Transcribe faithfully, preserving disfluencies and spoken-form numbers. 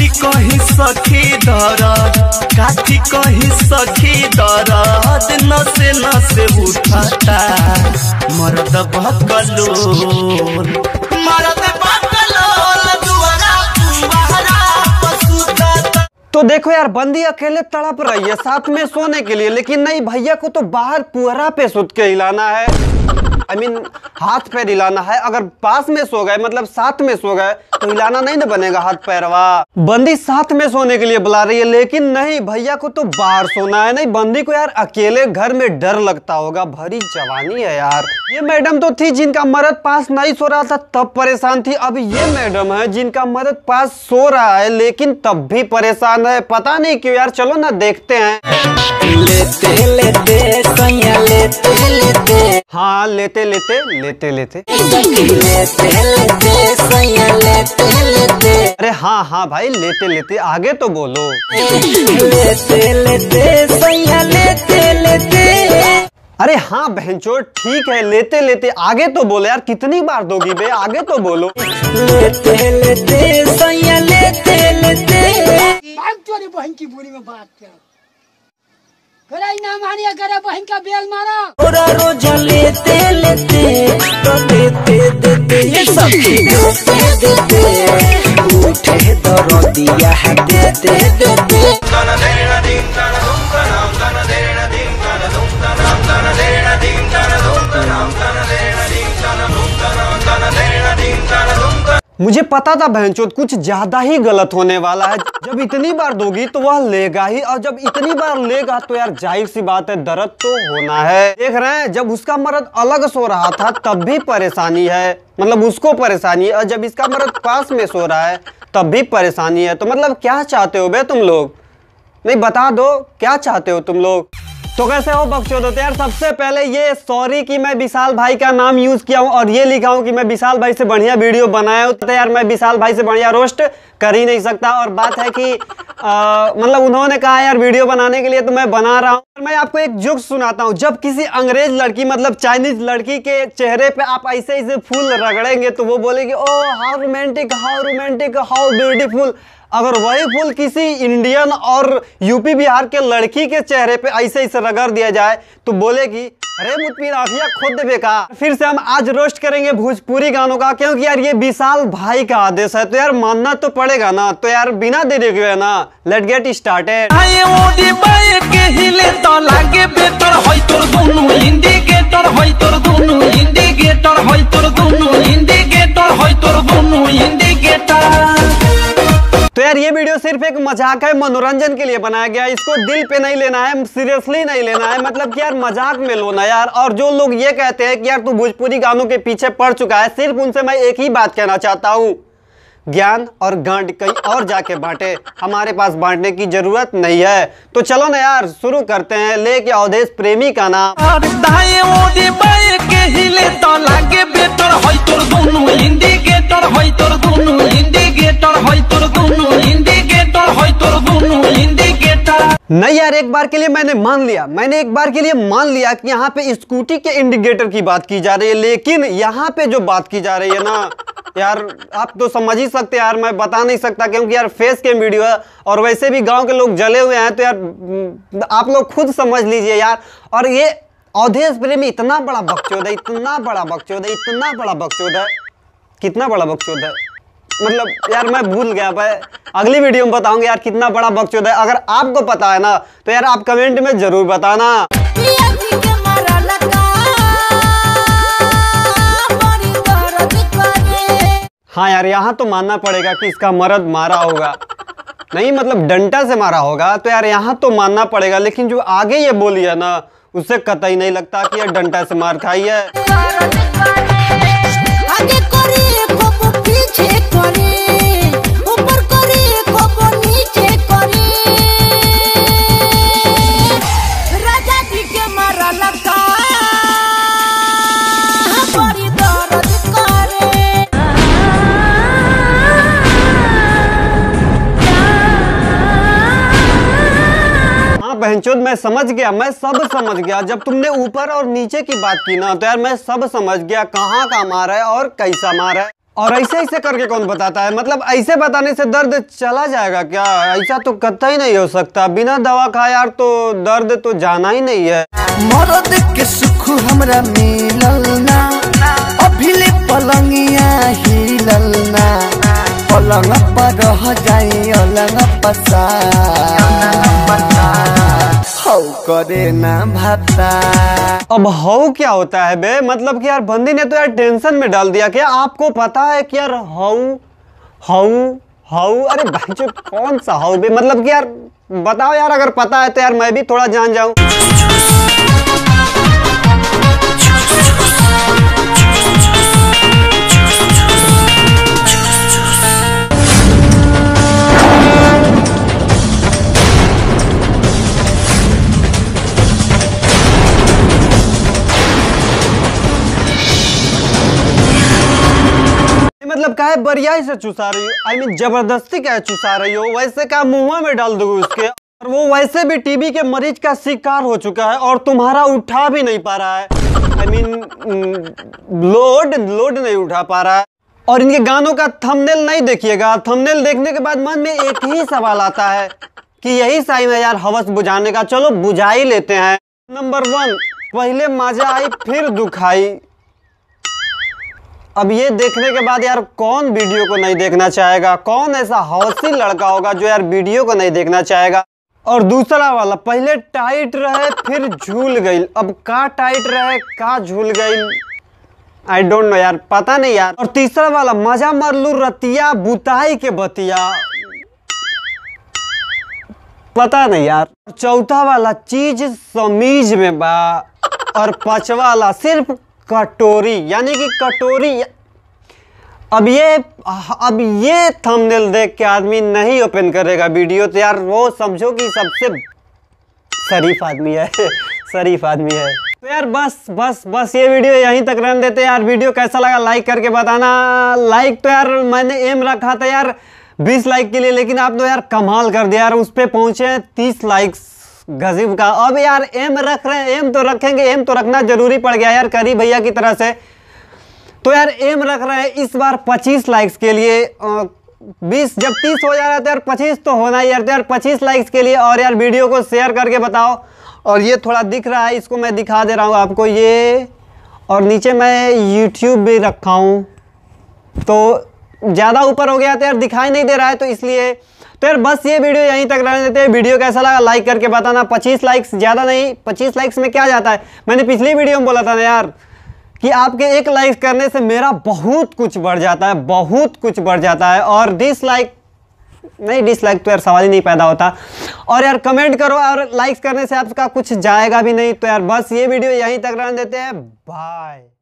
काठी कही सखी दर्द, काठी कही सखी दर्द, नसे नसे उठाता मर्द बकलोल, मर्द बकलोल दुआरा तुम्हारा पसुता। तो देखो यार, बंदी अकेले तड़प रही है साथ में सोने के लिए, लेकिन नहीं, भैया को तो बाहर पुअरा पे सुत के हिलाना है। आई I मीन mean, हाथ पैर हिलाना है। अगर पास में सो गए, मतलब साथ में सो गए, तो हिलाना नहीं ना बनेगा हाथ पैरवा। बंदी साथ में सोने के लिए बुला रही है, लेकिन नहीं, भैया को तो बाहर सोना है। नहीं, बंदी को यार अकेले घर में डर लगता होगा, भरी जवानी है यार। ये मैडम तो थी जिनका मर्द पास नहीं सो रहा था तब परेशान थी, अब ये मैडम है जिनका मर्द पास सो रहा है लेकिन तब भी परेशान है। पता नहीं क्यों यार, चलो ना देखते हैं। लेते लेते सैया लेते लेते, हाँ लेते लेते लेते लेते लेते लेते सैया लेते लेते। अरे हाँ हाँ भाई, लेते लेते आगे तो बोलो। लेते लेते सैया लेते लेते। अरे हाँ बहनचोद, ठीक है, लेते लेते आगे तो बोलो यार, कितनी बार दोगी बे, आगे तो बोलो। लेते लेते सैया लेते लेते। बहन की बुरी में बात कर कराई ना मानिया, करा बहन का बेल मारा। रोजा रोजा लेते लेते तो देते देते ये सब देते देते उठे दर्दिया है देते देते। मुझे पता था बहनचोद कुछ ज्यादा ही गलत होने वाला है। जब इतनी बार दोगी तो वह लेगा ही, और जब इतनी बार लेगा तो यार जाहिर सी बात है दर्द तो होना है। देख रहे हैं, जब उसका मर्द अलग सो रहा था तब भी परेशानी है, मतलब उसको परेशानी है, और जब इसका मर्द पास में सो रहा है तब भी परेशानी है। तो मतलब क्या चाहते हो बे तुम लोग? नहीं बता दो क्या चाहते हो तुम लोग। तो कैसे हो बकचोद होते यार। सबसे पहले ये सॉरी कि मैं विशाल भाई का नाम यूज किया हूँ और ये लिखा हूँ कि मैं विशाल भाई से बढ़िया वीडियो बनाया हूँ। तो यार मैं विशाल भाई से बढ़िया रोस्ट कर ही नहीं सकता। और बात है कि आ, मतलब उन्होंने कहा यार वीडियो बनाने के लिए, तो मैं बना रहा हूँ। मैं आपको एक जोक सुनाता हूँ। जब किसी अंग्रेज लड़की मतलब चाइनीज लड़की के चेहरे पे आप ऐसे ऐसे फूल रगड़ेंगे तो वो बोलेगी oh how romantic, how romantic, how beautiful. अगर वही फूल किसी इंडियन और यूपी बिहार के लड़की के चेहरे पे ऐसे ऐसे रगड़ दिया जाए तो बोलेगी अरे मुझपी राखिया खुद बेकार। फिर से हम आज रोस्ट करेंगे भोजपुरी गानों का, क्योंकि यार ये विशाल भाई का आदेश है तो यार मानना तो पड़ेगा ना। तो यार बिना देरी के ना लेट गेट स्टार्टेड। तो यार ये वीडियो सिर्फ एक मजाक है, मनोरंजन के लिए बनाया गया है। इसको दिल पे नहीं लेना है, सीरियसली नहीं लेना है, मतलब कि यार मजाक में लो ना यार। और जो लोग ये कहते हैं कि यार तू भोजपुरी गानों के पीछे पड़ चुका है, सिर्फ उनसे मैं एक ही बात कहना चाहता हूँ, ज्ञान और गांड कहीं और जाके बांटे, हमारे पास बांटने की जरूरत नहीं है। तो चलो ना यार शुरू करते हैं। लेके अवधेश प्रेमी का नाम। नहीं यार, एक बार के लिए मैंने मान लिया मैंने एक बार के लिए मान लिया कि यहाँ पे स्कूटी के इंडिकेटर की बात की जा रही है, लेकिन यहाँ पे जो बात की जा रही है ना यार, आप तो समझ ही सकते यार, मैं बता नहीं सकता क्योंकि यार फेस कैम वीडियो है और वैसे भी गांव के लोग जले हुए हैं। तो यार आप लोग खुद समझ लीजिए यार। और ये अवधेश प्रेमी इतना बड़ा बकचोद है, इतना बड़ा बकचोद है, इतना बड़ा बकचोद है, कितना बड़ा बकचोद है, मतलब यार मैं भूल गया। भाई अगली वीडियो में बताऊंगा यार कितना बड़ा बकचोद है। अगर आपको पता है ना तो यार आप कमेंट में जरूर बताना। हाँ यार, यहाँ तो मानना पड़ेगा कि इसका मर्द मारा होगा, नहीं मतलब डंडा से मारा होगा, तो यार यहाँ तो मानना पड़ेगा। लेकिन जो आगे ये बोली है ना, उससे कतई नहीं लगता कि यार डंडा से मार खाई है। बहनचोद मैं समझ गया, मैं सब समझ गया। जब तुमने ऊपर और नीचे की बात की ना तो यार मैं सब समझ गया, कहाँ का मार है और कैसा मार है। और ऐसे ऐसे करके कौन बताता है? मतलब ऐसे बताने से दर्द चला जाएगा क्या? ऐसा तो कतई नहीं हो सकता। बिना दवा खाए यार तो दर्द तो जाना ही नहीं है। मरद के सुख हमरा मिलल ना, अभिले पलंगिया हिलल ना, पलंग पर रह जाए अलंग पसार, हौ करे ना भाता। अब हौ क्या होता है बे? मतलब कि यार बंदी ने तो यार टेंशन में डाल दिया। क्या आपको पता है कि यार हौ हौ हौ अरे भाई कौन सा हौ बे? मतलब कि यार बताओ यार, अगर पता है तो यार मैं भी थोड़ा जान जाऊं। मतलब क्या है बरियाई से चुसा रही हो? आई मीन जबरदस्ती क्या चुसा रही हो? वैसे क्या मुंह में डाल दोगे उसके? और वो वैसे भी टीबी के मरीज का शिकार हो चुका है और तुम्हारा उठा भी नहीं पा रहा है। आई मीन लोड लोड नहीं उठा पा रहा है। और इनके गानों का थंबनेल नहीं देखिएगा। थंबनेल देखने के बाद मन में एक ही सवाल आता है कि यही साइन है यार हवस बुझाने का। चलो बुझा ही लेते हैं। नंबर वन, पहले मजा आई फिर दुखाई। अब ये देखने के बाद यार कौन वीडियो को नहीं देखना चाहेगा? कौन ऐसा हौसी लड़का होगा जो यार वीडियो को नहीं देखना चाहेगा? और दूसरा वाला, पहले टाइट रहे फिर झूल गई। अब का टाइट रहे का झूल गई, आई डोंट नो यार, पता नहीं यार। और तीसरा वाला, मजा मरलू रतिया बुताई के बतिया, पता नहीं यार। चौथा वाला, चीज समीज में बा। और पांचवा वाला, सिर्फ कटोरी, यानी कि कटोरी। अब ये अब ये थंबनेल देख के आदमी नहीं ओपन करेगा वीडियो तो यार वो समझो कि सबसे शरीफ आदमी है शरीफ आदमी है। तो यार बस बस बस ये वीडियो यहीं तक रहने देते हैं यार। वीडियो कैसा लगा लाइक करके बताना। लाइक तो यार मैंने एम रखा था यार बीस लाइक के लिए, लेकिन आप तो यार कमाल कर दिया यार, उस पर पहुंचे तीस लाइक्स, गजब का। अब यार एम रख रहे हैं, एम तो रखेंगे, एम तो रखना जरूरी पड़ गया यार करी भैया की तरह से। तो यार एम रख रहे हैं इस बार पच्चीस लाइक्स के लिए। बीस जब तीस हो जा रहा है तो यार पच्चीस तो होना ही यार। तो यार पच्चीस लाइक्स के लिए और यार वीडियो को शेयर करके बताओ। और ये थोड़ा दिख रहा है, इसको मैं दिखा दे रहा हूँ आपको ये। और नीचे मैं यूट्यूब भी रखा हूँ, तो ज़्यादा ऊपर हो गया तो यार दिखाई नहीं दे रहा है, तो इसलिए। तो यार बस ये वीडियो यहीं तक रहने देते हैं। वीडियो कैसा लगा लाइक करके बताना। पच्चीस लाइक्स ज़्यादा नहीं, पच्चीस लाइक्स में क्या जाता है? मैंने पिछली वीडियो में बोला था ना यार कि आपके एक लाइक करने से मेरा बहुत कुछ बढ़ जाता है, बहुत कुछ बढ़ जाता है। और डिसलाइक नहीं, डिसलाइक तो यार सवाल ही नहीं पैदा होता। और यार कमेंट करो, और लाइक्स करने से आपका कुछ जाएगा भी नहीं। तो यार बस ये वीडियो यहीं तक रहने देते हैं। बाय।